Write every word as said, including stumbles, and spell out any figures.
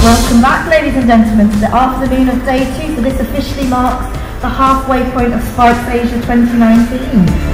Welcome back, ladies and gentlemen, to the afternoon of day two. So this officially marks the halfway point of Spikes Asia twenty nineteen.